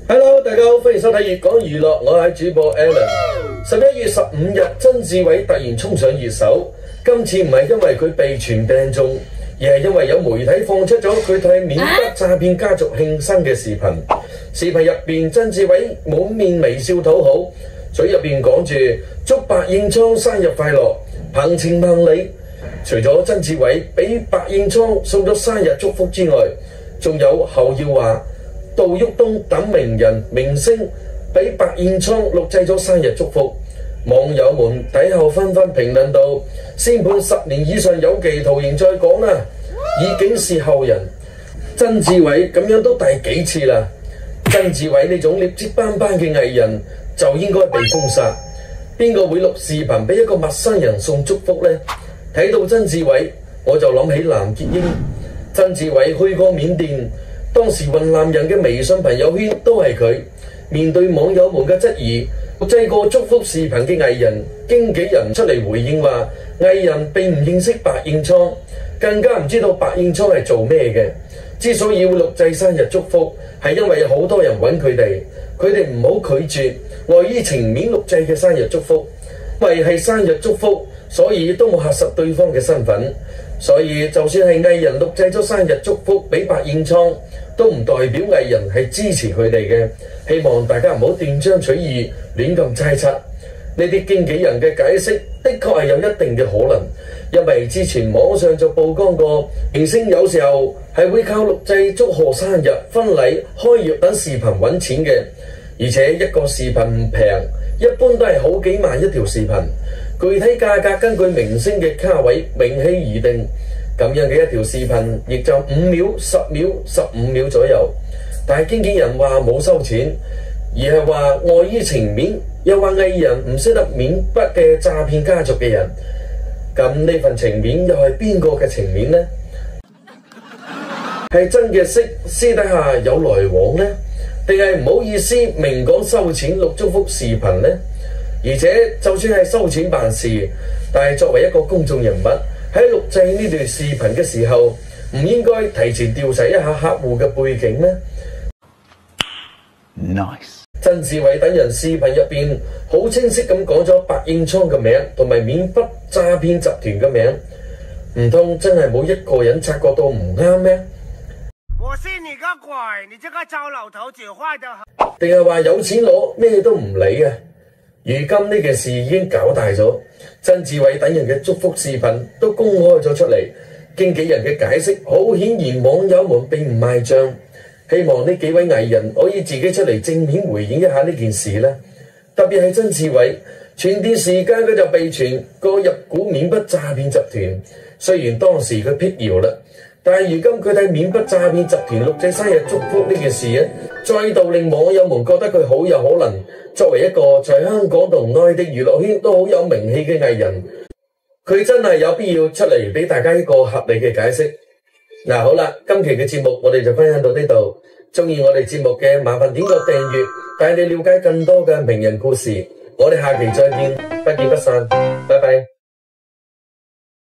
Hello， 大家好，歡迎收睇粵講娛樂，我係主播 Alan。11月15日，曾志偉突然衝上熱搜，今次唔係因為佢被傳病重，而係因為有媒體放出咗佢替緬北詐騙家族慶生嘅視頻。視頻入邊，曾志偉滿面微笑討好，嘴入邊講住祝白應倉生日快樂，鵬程萬里。除咗曾志偉俾白應倉送咗生日祝福之外，仲有侯耀華、杜旭東等名人明星俾白應倉錄製咗生日祝福，網友們底後紛紛評論到：先判10年以上有期徒刑再講啦，以警示後人。曾志偉咁樣都第幾次啦？曾志偉呢種劣跡斑斑嘅藝人就應該被封殺。邊個會錄視頻俾一個陌生人送祝福呢？睇到曾志偉，我就諗起藍潔瑛。曾志偉去過緬甸。當時雲南人嘅微信朋友圈都係佢。面對網友們嘅質疑，錄製過祝福視頻嘅藝人經紀人出嚟回應話，藝人並唔認識白應倉，更加唔知道白應倉係做咩嘅。之所以會錄製生日祝福，係因為有好多人揾佢哋唔好拒絕礙於情面錄製嘅生日祝福，因為係生日祝福，所以都冇核實對方嘅身份。所以就算係藝人錄製咗生日祝福俾白應倉，都唔代表藝人係支持佢哋嘅。希望大家唔好斷章取義，亂咁猜測。呢啲經紀人嘅解釋的確係有一定嘅可能，因為之前網上就曝光過，明星有時候係會靠錄製祝賀生日、婚禮、開業等視頻揾錢嘅，而且一個視頻唔平，一般都係好幾萬一條視頻。具體價格根據明星嘅卡位、名氣而定，咁樣嘅一條視頻亦就5秒、10秒、15秒左右。但係經紀人話冇收錢，而係話礙於情面，又話藝人唔識得緬北嘅詐騙家族嘅人。咁呢份情面又係邊個嘅情面呢？係真嘅識私底下有來往呢？定係唔好意思明講收錢錄祝福視頻呢？而且就算係收錢辦事，但係作為一個公眾人物，喺錄製呢段視頻嘅時候，唔應該提前調查一下客戶嘅背景咩？ Nice。 曾志偉等人視頻入邊好清晰咁講咗白應倉嘅名同埋緬北詐騙集團嘅名，唔通真係冇一個人察覺到唔啱咩？ 我信你個鬼！你這個糟老頭子壞得很。 定係話有錢攞咩都唔理啊？如今呢件事已經搞大咗，曾志偉等人嘅祝福視頻都公開咗出嚟，經紀人嘅解釋好顯然網友們並唔賣賬。希望呢幾位藝人可以自己出嚟正面回應一下呢件事啦。特別係曾志偉，前段時間佢就被傳過入股緬北詐騙集團，雖然當時佢辟謠啦，但係如今佢替緬北詐騙集團錄製生日祝福呢件事咧，再度令網友們覺得佢好有可能作為一個在香港同內地娛樂圈都好有名氣嘅藝人，佢真係有必要出嚟俾大家一個合理嘅解釋。嗱，好啦，今期嘅節目我哋就分享到呢度。中意我哋節目嘅麻煩點個訂閱，帶你了解更多嘅名人故事。我哋下期再見，不見不散，拜拜。